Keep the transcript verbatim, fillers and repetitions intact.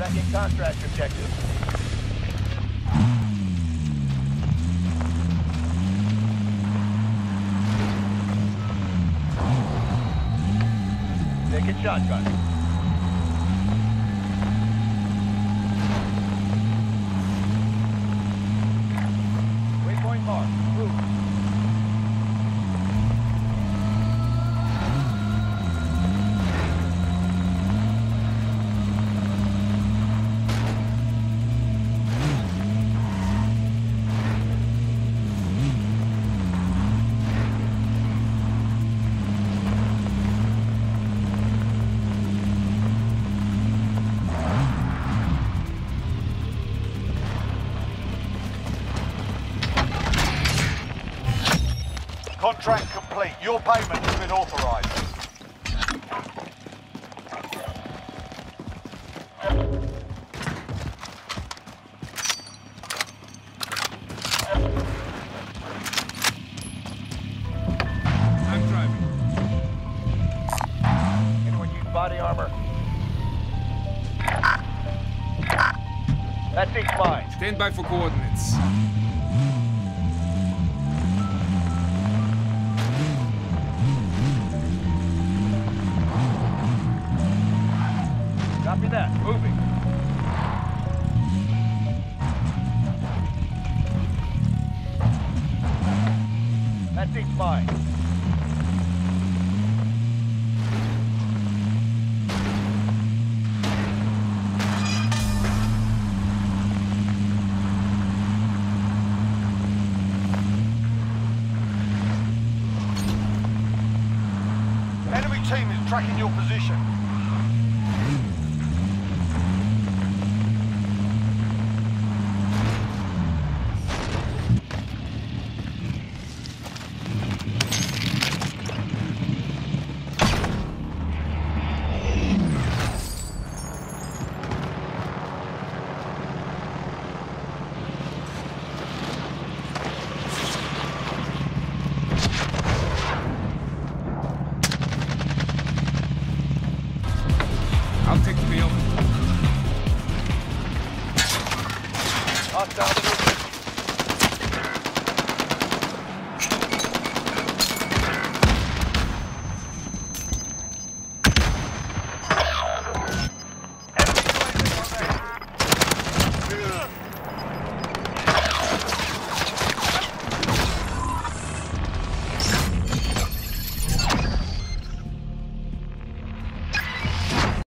Tracking contract objective. Taking shotgun. Waypoint mark. Move. Contract complete. Your payment has been authorized. I'm driving. Anyone use body armor? That thing's mine. Stand by for coordinates. Copy that. Moving. That thing's mine. Enemy team is tracking your position. I'll take the field. Hostile